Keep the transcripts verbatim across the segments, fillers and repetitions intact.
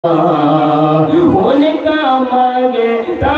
ان کا مانگتا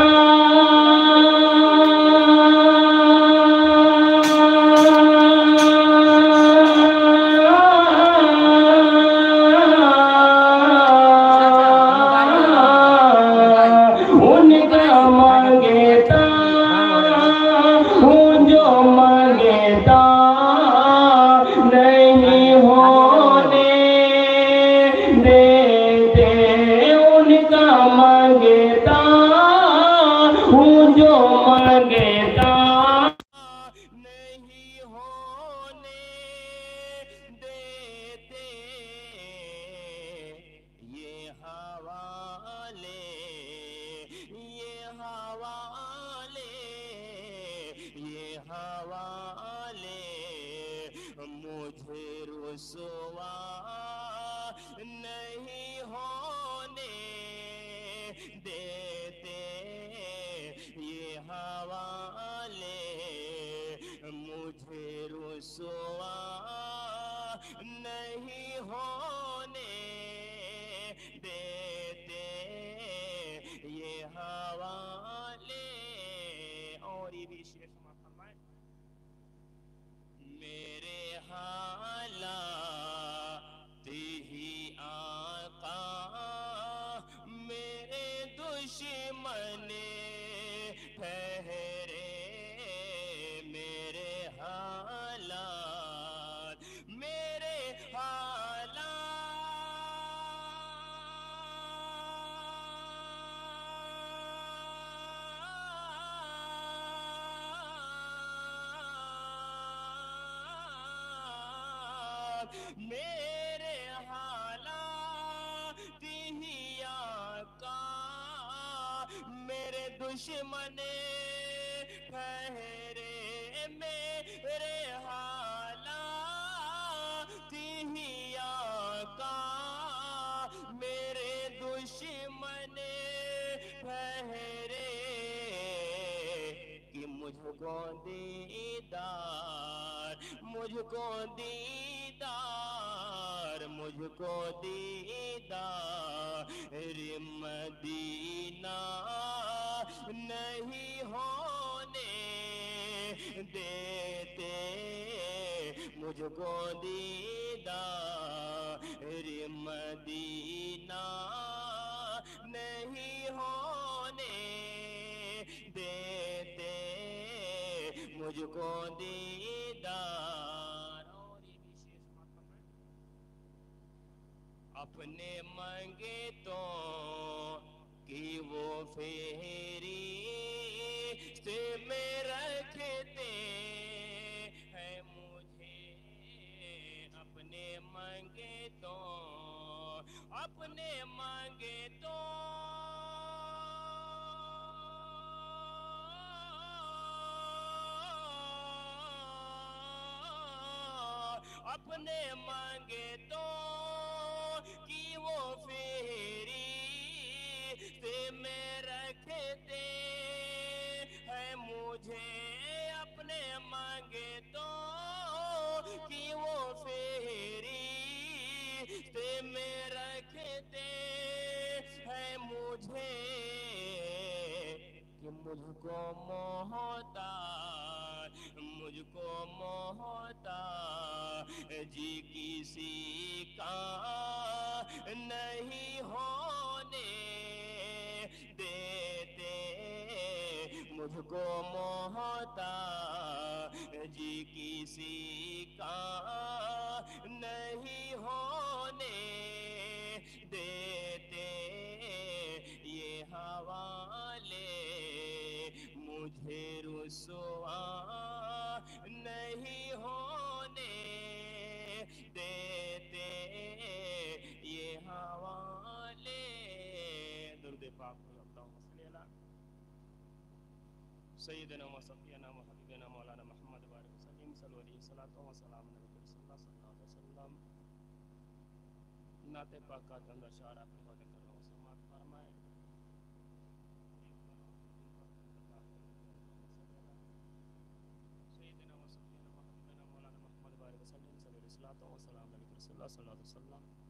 مجھے رسوا نہیں ہونے دیتے یہ حوالے، مجھے رسوا نہیں ہونے دیتے یہ حوالے۔ اور یہ بھی شیخ سماعت فرمائے، میرے حالات ہی آقا میرے دشمن ٹھہرے، میرے حالات میرے حالات میرے حالات ہی آقا میرے دشمن ٹھہرے، میرے حالات ہی آقا میرے دشمن ٹھہرے، کہ مجھ کو دیدار مجھ کو دیدار مجھ کو دیدار مدینہ نہیں ہونے دیتے، مجھ کو دیدار مدینہ نہیں ہونے دیتے، مجھ کو دیدار۔ اپنے مانگے تو کہ وہ فہرست میں رکھتے ہیں مجھے، اپنے مانگے تو اپنے مانگے تو اپنے مانگے تو کہ وہ فہرست میں رکھتے ہیں مجھے، اپنے مانگے تو کہ وہ فہرست میں رکھتے ہیں مجھے، کہ مجھ کو محتاج مجھ کو محتاج جی کسی کا نہیں ہونے دیتے، مجھ کو محتاج جی کسی کا نہیں ہونے دیتے یہ حوالے، مجھے رسوا نہیں ہونے دیتے یہ حوالے۔ درود پاک اللہم صلی علی سیدنا و صفینا و حبیبنا مولانا محمد بارک وسلم، صلو علیہ الصلوۃ والسلام علیہ رسول اللہ صلی اللہ علیہ وسلم۔ نعت پاک کا اندر شعر آپ کے حوالے کر رہا ہوں، سماعت فرمائیں۔ سیدنا و صفینا و حبیبنا مولانا محمد بارک وسلم، صلو علیہ الصلوۃ والسلام علیہ رسول اللہ صلی اللہ علیہ وسلم۔